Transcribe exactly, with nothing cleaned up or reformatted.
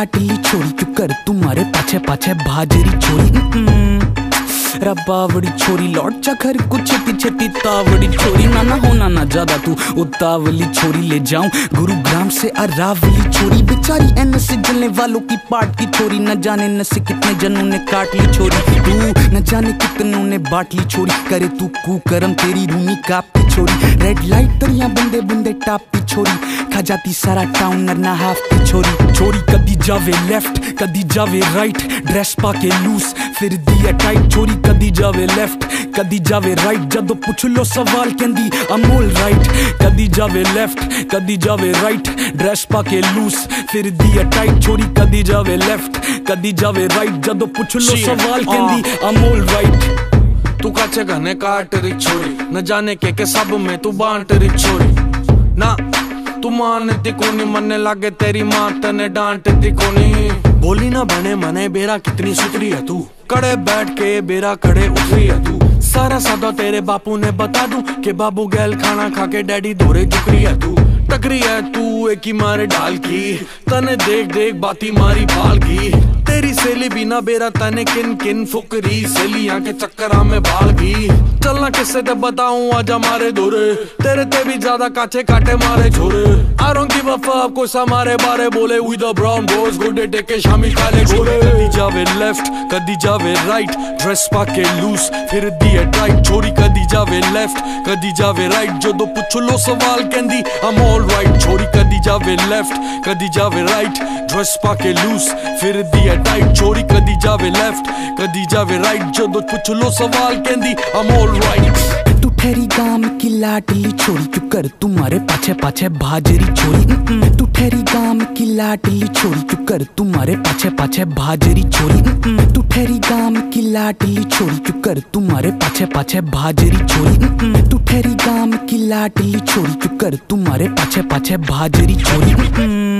लाडली छोरी क्यों कर तुम्हारे पाछे पाछे भाजरी छोरी। रबावड़ी छोरी लौट जा घर कुछ छेती छेती तावड़ी छोरी। ना ना होना ना ज्यादा तू उतावली छोरी, ले जाऊं गुरुग्राम से अरावली छोरी। बेचारी एन से जलने वालों की पाट की छोरी, न जाने न से कितने जनों ने काट ली छोरी। तू न जाने कितनों ने बाट ली छोरी, करे तू कुकर्म तेरी रूनी कापती छोरी। रेड लाइट दरिया बंदे बंदे टापती छोरी, खा जाती सारा टाउन नरना हाफती छोरी। छोरी कदी जावे लेफ्ट कदी जावे राइट, ड्रेस पाके लूस फिर दिया टाइट। छोरी कदी जावे लेफ्ट कदी जावे राइट, जदों पुछ लो सवाल कहंदी अमोल राइट। कदी जावे लेफ्ट कदी जावे राइट, ड्रेस पाके लूस फिर दिया टाइट। छोरी कदी जावे लेफ्ट कदी जावे राइट, जदों पुछ लो सवाल कहंदी अमोल राइट। तू काचे घने काट रही छोरी, न जाने के के सब में तू बांट रही छोरी। ना तू मानती कोनी, मन्ने लागे तेरी माँ तने डांटती कोनी। बोली ना बने मने बेरा कितनी सुतरी है तू, कड़े बैठ के बेरा कड़े उतरी है तू। सारा सादा तेरे बापू ने बता दूं कि बाबू गैल खाना खा के डैडी धोरे झुकरी है तू। टकरी है तू एक ही मारे ढाल की, तने देख देख बाती मारी पाल की। तेरी सेली बिना बेरा तने किन किन फुकरी, सेलियां के चक्करा में भाल गई। चलना किससे ते बताऊं आजा मारे धोरे, तेरे ते भी ज्यादा काचे काटे मारे छोरे। I don't give a fuck कोई सा मारे बारे बोले, we the brown boys गोडे टेके शामी काले घोड़े। कदी जावे लेफ्ट कदी जावे राइट, ड्रेस पाके लूस फिर दिए टाइट। छोरी कदी जावे लेफ्ट कदी जावे राइट, जदों पुछ लो सवाल कहंदी I'm all right। छोरी कदी जावे लेफ्ट कदी जावे राइट, ड्रेस पाके लूस फिर दिए टाइट। छोरी कदी जावे लेफ्ट कदी जावे राइट, जदों पुछ लो सवाल कहंदी I'm all right। तू ठहरी गांव की लाडली छोरी क्यों कर तुम्हारे पाछे पाछे भाजरी छोरी। तू ठहरी गांव की लाडली छोरी क्यों कर तुम्हारे पाछे पाछे भाजरी छोरी। तू ठहरी गांव की लाडली छोरी क्यों कर तुम्हारे पाछे पाछे भाजरी छोरी। तू ठहरी गांव की लाडली छोरी क्यों कर तुम्हारे पाछे पाछे भाजरी छोरी।